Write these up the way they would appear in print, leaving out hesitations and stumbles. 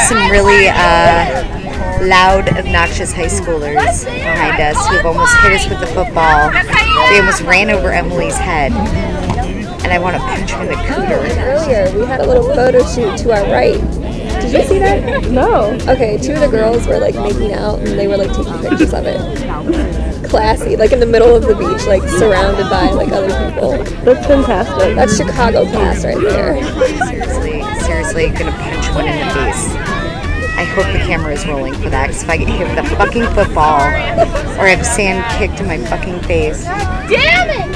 some really loud, obnoxious high schoolers behind us who've almost hit us with the football. They almost ran over Emily's head. And I want to punch him in the cooter. Earlier, we had a little photo shoot to our right. Did you see that? No. Okay, 2 of the girls were like making out and they were like taking pictures of it. Classy, like in the middle of the beach, like surrounded by like other people. That's fantastic. That's Chicago class right there. Seriously, gonna punch one in the face. I hope the camera is rolling for that, because if I get hit with a fucking football or have sand kicked in my fucking face. Damn it!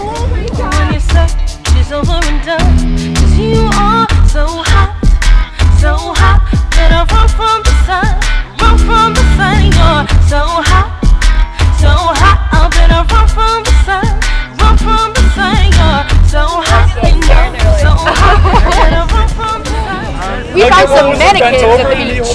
She's over and done, 'cause you are so hot, better run from the sun, you're so hot, I better run from the sun, you're so hot, you know, so hot, better run from the sun. We found some mannequins at the beach.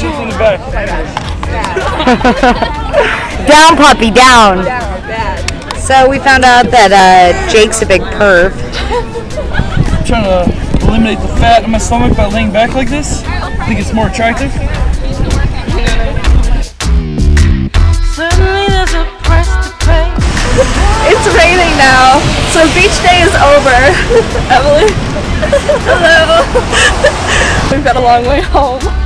Down, puppy, down. So we found out that Jake's a big perv. I'm trying to eliminate the fat in my stomach by laying back like this. I think it's more attractive. Certainly there's a price to pay. It's raining now, so beach day is over. Emily. Hello. We've got a long way home.